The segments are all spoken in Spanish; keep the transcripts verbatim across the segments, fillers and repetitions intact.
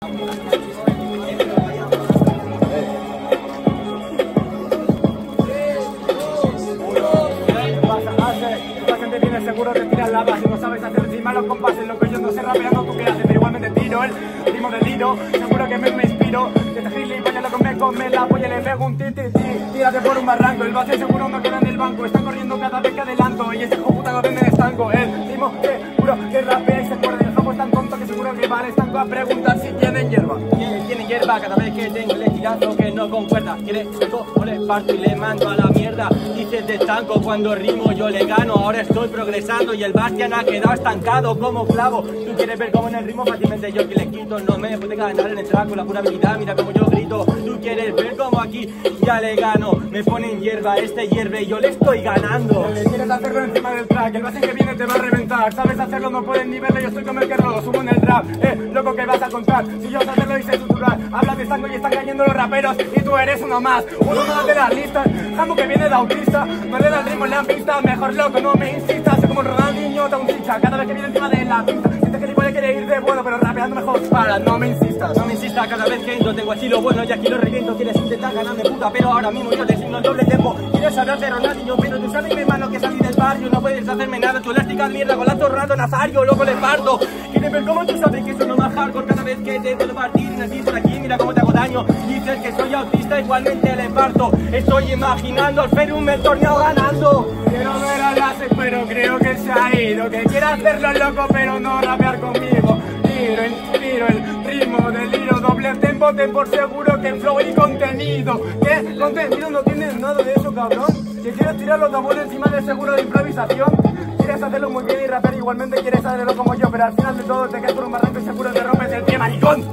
Seguro te tiras la base, no sabes hacer encima los compases. Lo que yo no sé rapeando, tú qué haces, pero igualmente tiro el ritmo del hilo. Seguro que me, me inspiro, que este gilipollas lo que me come la polla, le pego un ti, ti, ti. Tírate por un barranco, el base seguro no queda en el banco. Están corriendo cada vez que adelanto, y ese hijo puta no vende de estanco. El ritmo seguro que rapea y se acuerda del jamón tan tonto que seguro que va al estanco a preguntar si tienen hierba. Tienen hierba cada vez que tengo el estirazo que no concuerda. Quiere seco, o le parto y le mando a la mierda. Dices de estanco cuando rimo yo le gano. Ahora estoy progresando y el Bastian ha quedado estancado como clavo. Tú quieres ver cómo en el ritmo fácilmente yo que le quito. No me puede ganar en el track con la pura habilidad. Mira como yo grito. Tú quieres ver cómo aquí ya le gano. Me ponen hierba, este hierve y yo le estoy ganando. Quieres hacerlo encima del track, el base que viene te va a reventar. Sabes hacerlo, no puedes ni verlo, yo estoy como el que lo subo en el rap. Eh, loco, que vas a contar? Si yo sé hacerlo y sé suturar. Hablas de estanco y están cayendo los raperos y tú eres uno más. Uno más de las listas, Jambo que viene de autista. No le da el ritmo, le dan pista. Mejor loco, no me insistas. Soy como Ronaldinho, te un chicha. Cada vez que viene encima de la pista sientes que el igual quiere ir de bueno, pero rapeando mejor. Para, no me insistas. No me insistas, cada vez que entro tengo así lo bueno y aquí lo reviento. Quieres intentar ganarme puta, pero ahora mismo yo te signo el doble tempo. Quieres hablar de Ronaldinho, pero tú sabes mi hermano que salí del barrio. No puedes hacerme nada, tu elástica mierda con la torrado Nazario, loco le parto. Quieres ver cómo tú sabes que eso no más hardcore cada vez que te puedo partir. Necesito aquí, mira cómo te hago daño. Dices que soy autista, igualmente le parto. Estoy imaginando al Ferum el torneo ganando. Quiero ver a Lasse, pero creo que se ha ido. Que quiere hacerlo loco, pero no rapear conmigo. Tiro el tiro, el ritmo del hilo, doble tempo, ten por seguro que flow y contenido. ¿Qué contenido? No tienes nada de eso, cabrón. Que quieres tirar los dobles encima del seguro de improvisación. Quieres hacerlo muy bien y rapear igualmente quieres hacerlo como yo, pero al final de todo te caes por un barranco y seguro te rompes el pie, maricón.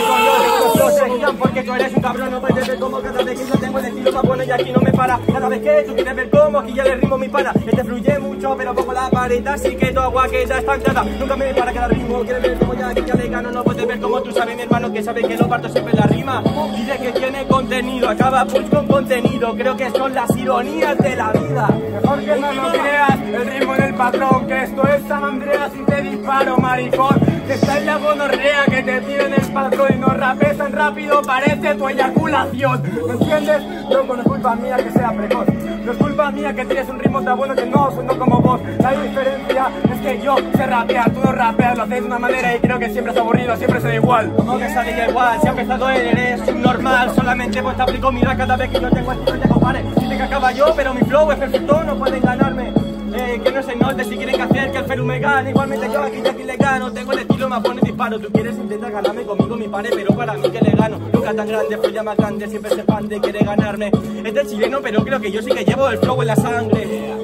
Porque tú eres un cabrón, no puedes ver cómo cada vez que yo tengo el estilo más bueno y aquí no me para. Cada vez que tú quieres ver cómo aquí ya le rimo mi pana. Este fluye mucho, pero poco la pared, así que tu agua que ya está estancada. Nunca me para cada ritmo, quieres ver cómo ya aquí ya le gano. No puedes ver cómo tú sabes, mi hermano, que sabe que lo parto siempre la rima. Dice que tiene contenido, acaba pues con contenido. Creo que son las ironías de la vida. Mejor que no lo creas, el ritmo del patrón, que esto es San Andreas y te disparo, maricón. Que está en la gonorrea, que te tiren el patrón y no rapes tan rápido, parece tu eyaculación. ¿Me entiendes? Loco, no es culpa mía que sea precoz. No es culpa mía que tienes un ritmo tan bueno que no sueno como vos. La diferencia es que yo sé rapear, tú no rapeas, lo haces de una manera y creo que siempre es aburrido, siempre será igual. Como que sale igual, si ha empezado él, eres un normal. Solamente pues te aplico mi rap cada vez que yo tengo estilo y te compare. Dice que acaba yo, pero mi flow es perfecto, no pueden ganarme. Eh, que no se note si quieren hacer que el Ferum me gane. Igualmente yo aquí ya aquí le gano. Tengo el estilo más bueno y disparo. Tú quieres intentar ganarme conmigo mi pare, pero para mí que le gano. Nunca tan grande, folla más grande, siempre se expande, quiere ganarme. Este es chileno, pero creo que yo sí que llevo el flow en la sangre.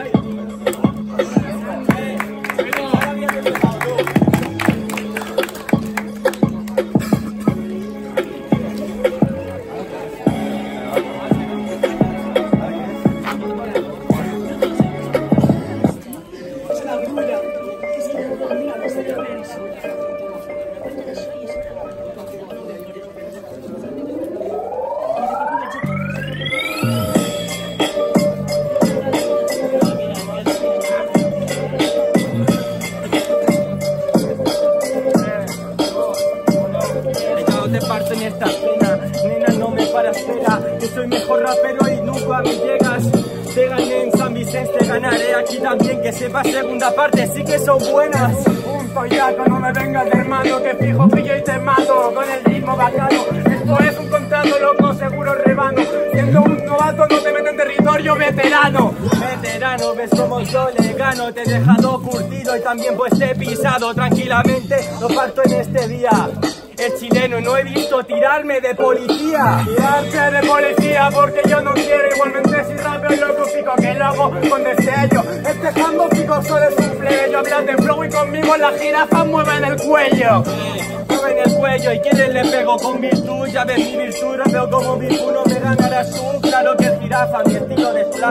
Te parto en esta pena, nena, no me paras, espera, que soy mejor rapero y nunca me llegas. Te gané en San Vicente, te ganaré aquí también, que sepas segunda parte, sí que son buenas. Punto ya, no me vengas de hermano, que fijo pillo y te mato con el ritmo bacano. Esto es un contrato loco, seguro rebano. Siendo un novato no te metes en territorio veterano. Veterano, ves como yo le gano, te he dejado curtido y también pues te he pisado tranquilamente, lo parto en este día. Es chileno, no he visto tirarme de policía. Tirarse de policía porque yo no quiero. Igualmente si rapeo loco fico que lo hago con destello. Este jambo fico solo es un plebeyo. Hablan de flow y conmigo las jirafas mueven el cuello. Mueven el cuello y quieres le pego con virtud. Ya ves mi virtud, rapeo como virtud, no me ganarás tú. Claro que es jirafa, mi estilo desplaza.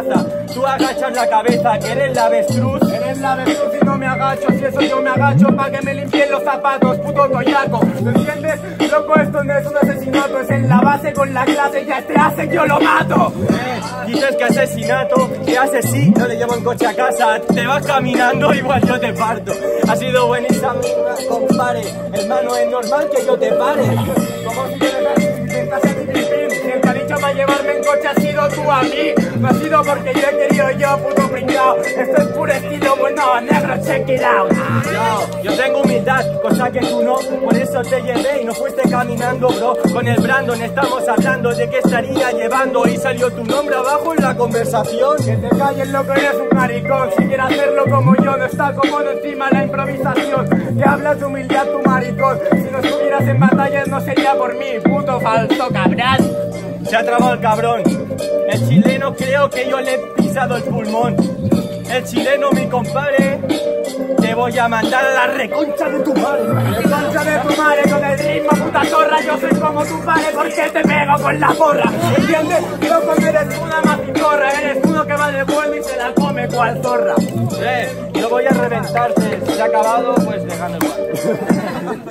Tú agachas la cabeza, que eres la avestruz. Eres la avestruz y no me agacho, si eso yo me agacho pa' que me limpien los zapatos, puto toyaco. ¿Me entiendes? Loco, esto no es un asesinato, es en la base con la clase, ya te hace que yo lo mato. Eh, dices que asesinato, que haces sí, no le llevo en coche a casa. Te vas caminando, igual yo te parto. Ha sido buenísima, compadre. Hermano, es normal que yo te pare. Como si intentas hacer mi pipín. Si el que ha dicho para llevarme en coche ha sido tú a mí. No ha sido porque yo he querido yo, puto pringao. Esto es puro estilo bueno, negro, check it out. Yo, yo tengo humildad, cosa que tú no. Por eso te llevé y no fuiste caminando, bro. Con el Brandon estamos hablando de qué estaría llevando. Y salió tu nombre abajo en la conversación. Que te calles, loco, eres un maricón. Si quieres hacerlo como yo, no está cómodo encima la improvisación. Que hablas de humildad, tu maricón. Si no estuvieras en batallas no sería por mí, puto falso cabrón. Se ha trabado el cabrón. El chileno creo que yo le he pisado el pulmón. El chileno, mi compadre, te voy a mandar a la reconcha de tu madre. Reconcha de tu madre con el ritmo, puta zorra. Yo soy como tu padre porque te pego con la porra. ¿Entiendes? Loco, eres una macitorra. Eres uno que va de bueno y se la come cual zorra. Eh, yo voy a reventarte. Si se ha acabado, pues dejando el guante.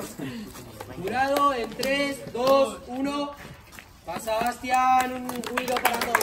Jurado en tres, dos, uno. Pasa Bastián, un ruido para todos.